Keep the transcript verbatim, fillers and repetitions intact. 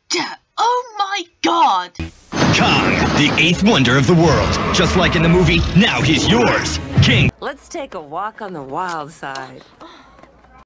Oh my god! Kong, the eighth wonder of the world. Just like in the movie, now he's yours. King. Let's take a walk on the wild side.